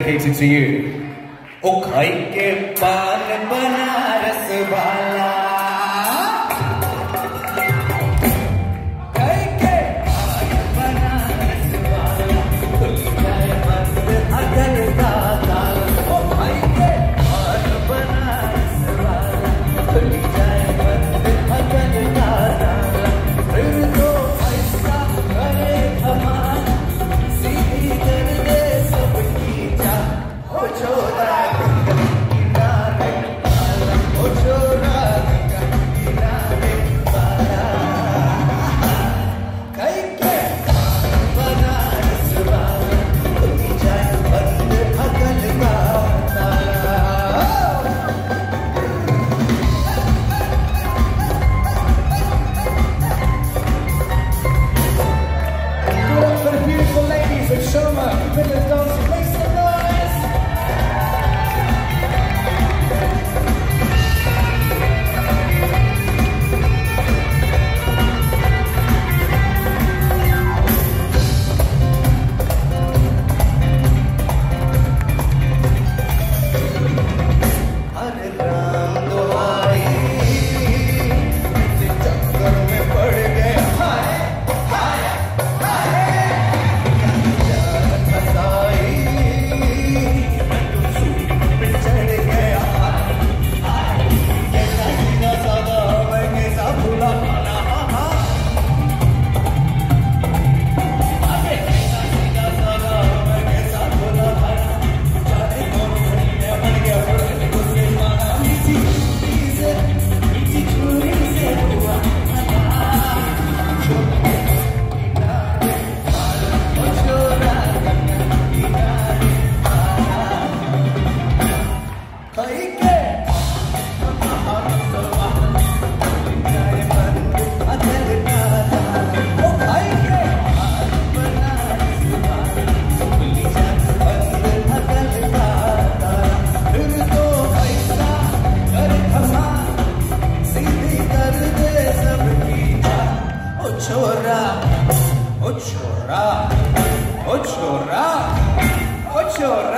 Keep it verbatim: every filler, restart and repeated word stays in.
Dedicated to you. O khai ke paan banaras wala, khai ke paan banaras wala, khul jaye band agal ka taala. O khai ke paan banaras wala, khul jaye band agal ka taala. Fir to aisa kare kamaan, seedhi kar de sabki ja. O choda Chora, oh chora, oh chora.